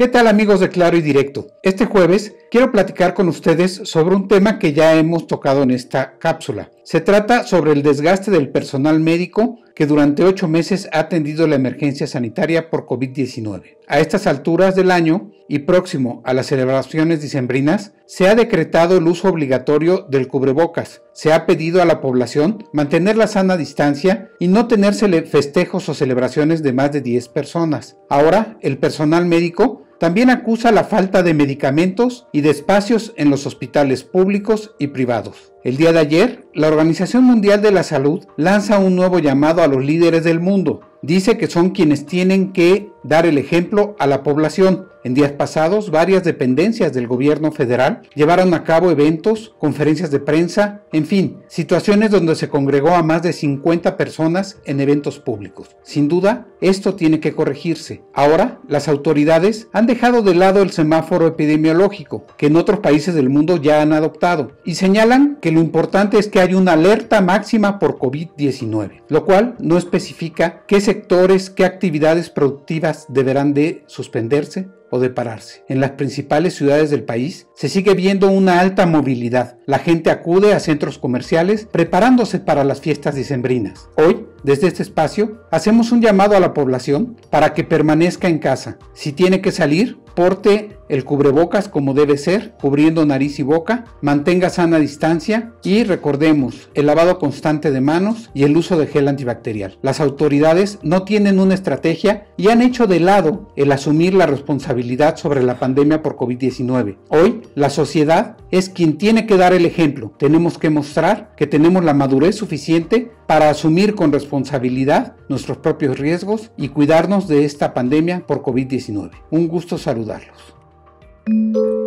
¿Qué tal amigos de Claro y Directo? Este jueves quiero platicar con ustedes sobre un tema que ya hemos tocado en esta cápsula. Se trata sobre el desgaste del personal médico que durante 8 meses ha atendido la emergencia sanitaria por COVID-19. A estas alturas del año y próximo a las celebraciones dicembrinas, se ha decretado el uso obligatorio del cubrebocas. Se ha pedido a la población mantener la sana distancia y no tener festejos o celebraciones de más de 10 personas. Ahora, el personal médico también acusa la falta de medicamentos y de espacios en los hospitales públicos y privados. El día de ayer, la Organización Mundial de la Salud lanza un nuevo llamado a los líderes del mundo. Dice que son quienes tienen que dar el ejemplo a la población. En días pasados, varias dependencias del gobierno federal llevaron a cabo eventos, conferencias de prensa, en fin, situaciones donde se congregó a más de 50 personas en eventos públicos. Sin duda, esto tiene que corregirse. Ahora, las autoridades han dejado de lado el semáforo epidemiológico, que en otros países del mundo ya han adoptado, y señalan que lo importante es que hay una alerta máxima por COVID-19, lo cual no especifica qué sectores, qué actividades productivas deberán de suspenderse o de pararse. En las principales ciudades del país se sigue viendo una alta movilidad. La gente acude a centros comerciales preparándose para las fiestas decembrinas. Hoy, desde este espacio, hacemos un llamado a la población para que permanezca en casa. Si tiene que salir, porte el cubrebocas como debe ser, cubriendo nariz y boca, mantenga sana distancia y recordemos el lavado constante de manos y el uso de gel antibacterial. Las autoridades no tienen una estrategia y han hecho de lado el asumir la responsabilidad sobre la pandemia por COVID-19. Hoy, la sociedad es quien tiene que dar el ejemplo. Tenemos que mostrar que tenemos la madurez suficiente para asumir con responsabilidad nuestros propios riesgos y cuidarnos de esta pandemia por COVID-19. Un gusto saludarlos.